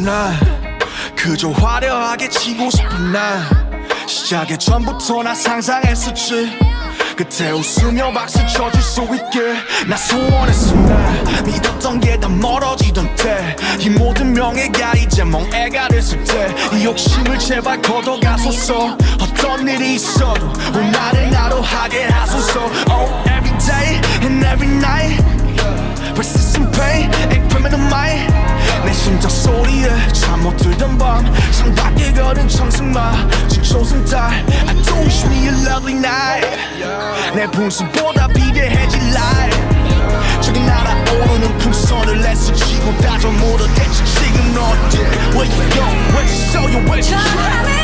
난 그저 화려하게 치고 싶은 날 시작의 전부터 나 상상했었지. 그때 웃으며 박수 쳐줄 수 있게 나 소원했어. 날 믿었던 게 다 멀어지던 때 이 모든 명예가 이제 멍해가 됐을 때 이 욕심을 제발 걷어가소서. 어떤 일이 있어도 오늘은 나로 하게 하소서. Oh, every day and every night persistent pain and criminal mind. 내 심장 소리에 잠 못 들던 밤 창밖에 걸은 청승마 진초승 달 I do wish me a lovely night. 내 분수보다 비대해질 life. 저기 날아오르는 풍선을 애쓰지고 다져 물어 대체 지금 어디 Where you go? Where you so you where you try?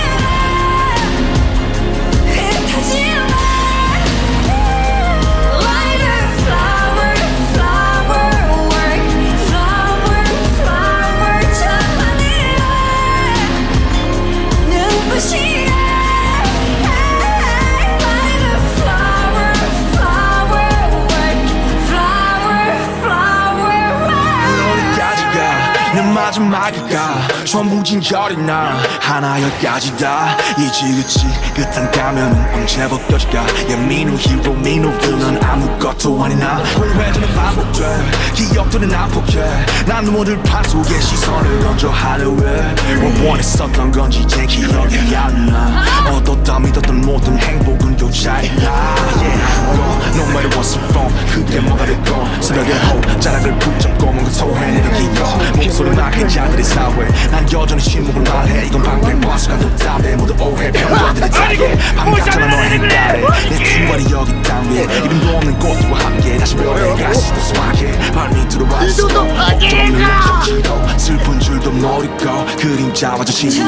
마지막이가 전부 진절이 나 하나여기까지 다 이지그치 끝한 가면은 언제 벗겨질까. Yeah, 민우 히로 민우 빌런 아무것도 아니나 공회전은 반복돼 기억들은 아폭해. 난 눈물을 판 속에 시선을 던져 하루에 뭘 원했었던 건지 이제 기억이 안 나. 얻었다 믿었던 모든 행복은 교차이나. No matter what's wrong 그게 뭐가 됐건 새벽에 호 자락을 붙잡고 뭔가 토해내는 기억 목소리 막힌 자들의 사회 난 여전히 침묵을 말해. 이건 방패 버스가 돋담해 모두 오해 편견들의 자리에 밤 같잖아 너의 행가래. 내 주발이 여기 땅 위에 이름도 없는 꽃들과 함께 다시 뼈에 가시도 수확해. 발밑으로 와서 없던 역적지도 슬픈 줄도 모르고 그림자와 저 친구로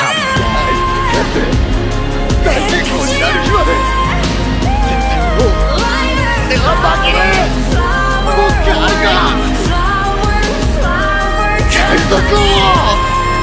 날 데리고 나를 희망해. 내가 막이래 못 가가 잘 섞어.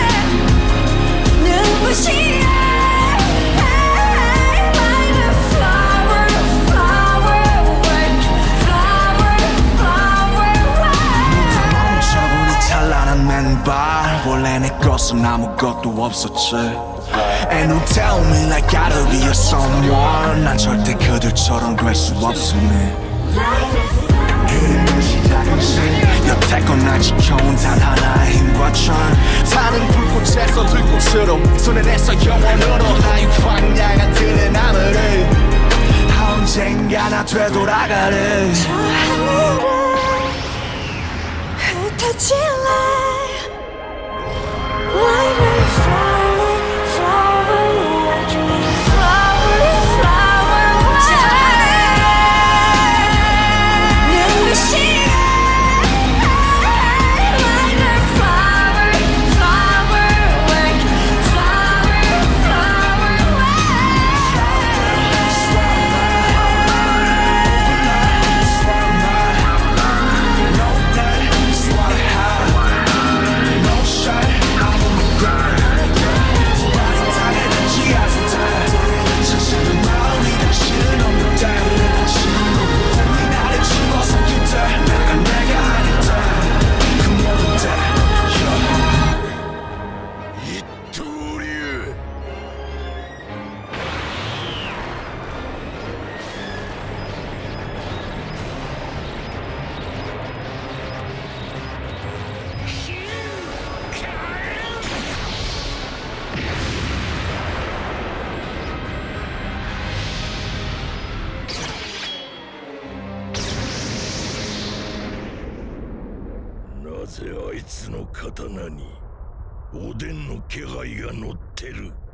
찬란한 맨발 원래 내 것은 아무것도 없었지. And don't tell me like gotta be a someone. 난 절대 그들처럼 될 수 없으니 그림을 시작은 신 여태껏 날 지켜온 단 하나의 힘과 철 타는 불꽃에서 들꽃으로 손에 내서 영원으로 하유 황량한 들의 나무를 언젠가 나 되돌아가래. 저 하늘을 흩어질래. Like a flower, flower, like a flower, flower, 눈부시게 like a flower, flower, like flower, flower, なぜあいつの刀におでんの気配が乗ってる。